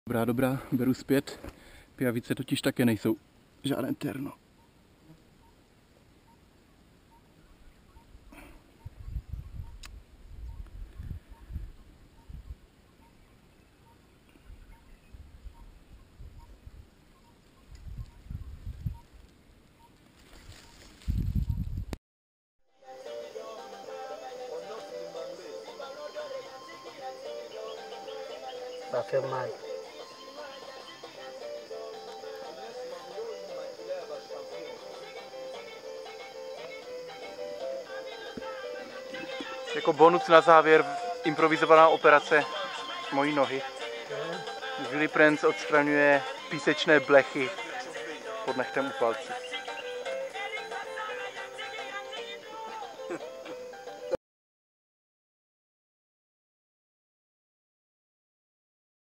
Dobrá, beru zpět. Pijavice totiž také nejsou žádné terno. Para filmar. Jako bonus na závěr improvizovaná operace mojí nohy. Willy Prince odstraňuje písečné blechy pod nechtem u palce.